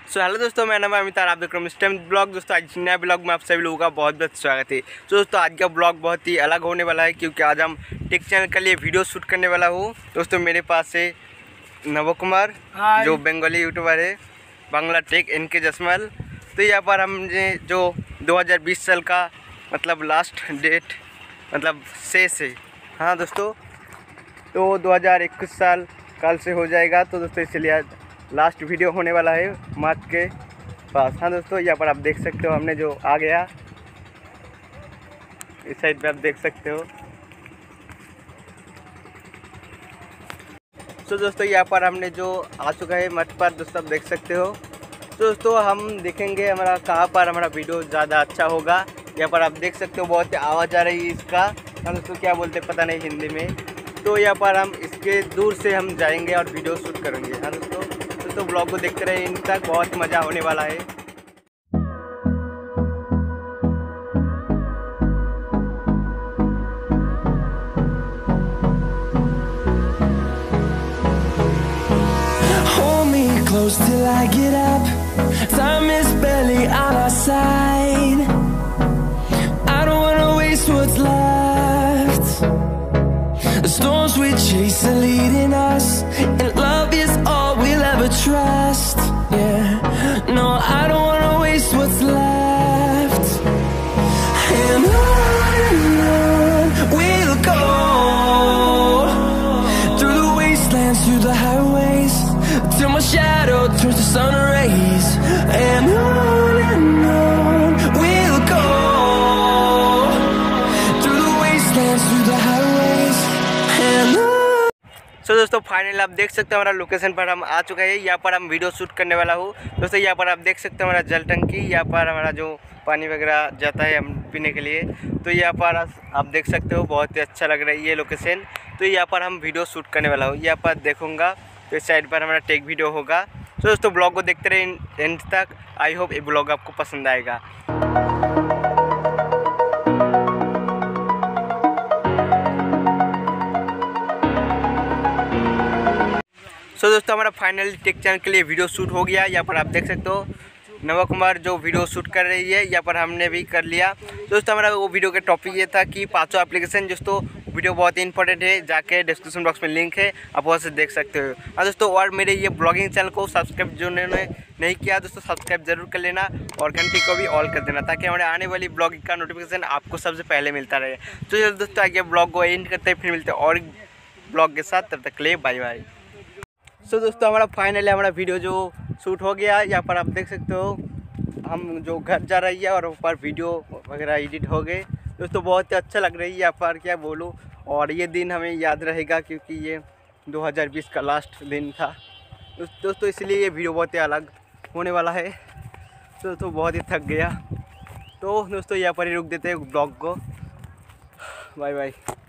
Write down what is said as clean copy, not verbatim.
Hello दोस्तों, मेरा नाम है अमित और आप देख रहे हैं स्टेम ब्लॉग। दोस्तों आज नया ब्लॉग में आप सभी लोगों का बहुत बहुत स्वागत है। तो दोस्तों आज का ब्लॉग बहुत ही अलग होने वाला है, क्योंकि आज हम टेक चैनल के लिए वीडियो शूट करने वाला हूँ। दोस्तों मेरे पास है नव कुमार, जो बंगाली यूट्यूबर है, बांग्ला टेक NK जसमल। तो यहाँ पर हमने जो 2020 साल का मतलब लास्ट डेट मतलब शेष है। हाँ दोस्तों, तो 2021 साल कल से हो जाएगा। तो दोस्तों इसलिए आज लास्ट वीडियो होने वाला है मार्च के पास। हाँ दोस्तों, यहाँ पर आप देख सकते हो हमने जो आ गया, इस साइड पे आप देख सकते हो। तो दोस्तों यहाँ पर हमने जो आ चुका है मार्च पर, दोस्तों आप देख सकते हो। तो दोस्तों हम देखेंगे हमारा कहाँ पर हमारा वीडियो ज़्यादा अच्छा होगा। यहाँ पर आप देख सकते हो बहुत आवाज़ आ रही है इसका। हाँ दोस्तों, क्या बोलते पता नहीं हिंदी में। तो यहाँ पर हम इसके दूर से हम जाएंगे और वीडियो शूट करेंगे। हाँ दोस्तों, ब्लॉग को देखते रहे, इन तक बहुत मज़ा होने वाला है। Hold me close till I get up. Time is barely on our side. I don't wanna waste what's left. The storms we chase are leading us, and love is all we'll ever trust. Yeah, no, I don't wanna waste what's left. And on we'll go, through the wastelands, through the highways, till my shadow turns to sun rays. And on we'll go, through the wastelands, through the highways. And तो दोस्तों final आप देख सकते हो हमारा location पर हम आ चुका है। यहाँ पर हम वीडियो शूट करने वाला हूँ। दोस्तों यहाँ पर आप देख सकते हो हमारा जल टंकी, यहाँ पर हमारा जो पानी वगैरह जाता है हम पीने के लिए। तो यहाँ पर आप देख सकते हो बहुत ही अच्छा लग रहा है ये लोकेशन। तो यहाँ पर हम वीडियो शूट करने वाला हूँ। यहाँ पर देखूँगा तो इस साइड पर हमारा टेक वीडियो होगा। तो दोस्तों ब्लॉग को देखते रहे एंड तक। आई होप ये ब्लॉग आपको पसंद आएगा। सो दोस्तों हमारा फाइनल टेक चैनल के लिए वीडियो शूट हो गया। यहाँ पर आप देख सकते हो नवा कुमार जो वीडियो शूट कर रही है, यहाँ पर हमने भी कर लिया। दोस्तों हमारा वो वीडियो का टॉपिक ये था कि 500 एप्लीकेशन। दोस्तों वीडियो बहुत ही इंपॉर्टेंट है, जाके डिस्क्रिप्शन बॉक्स में लिंक है, आप वहाँ से देख सकते हो। हाँ दोस्तों, और मेरे ये ब्लॉगिंग चैनल को सब्सक्राइब जो उन्होंने नहीं किया दोस्तों सब्सक्राइब जरूर कर लेना, और घंटी को भी ऑल कर देना, ताकि हमारे आने वाली ब्लॉगिंग का नोटिफिकेशन आपको सबसे पहले मिलता रहे। तो दोस्तों आगे ब्लॉग को एंड करते हैं, फिर मिलते हैं और ब्लॉग के साथ। तब तक के लिए बाय बाय। सो दोस्तों हमारा फाइनली हमारा वीडियो जो शूट हो गया। यहाँ पर आप देख सकते हो हम जो घर जा रही है, और ऊपर वीडियो वगैरह एडिट हो गए। दोस्तों बहुत ही अच्छा लग रही है यहाँ पर, क्या बोलूँ। और ये दिन हमें याद रहेगा, क्योंकि ये 2020 का लास्ट दिन था दोस्तों, इसलिए ये वीडियो बहुत ही अलग होने वाला है। तो दोस्तों बहुत ही थक गया। तो दोस्तों यहाँ पर ही रुक देते हैं ब्लॉग को। Bye bye.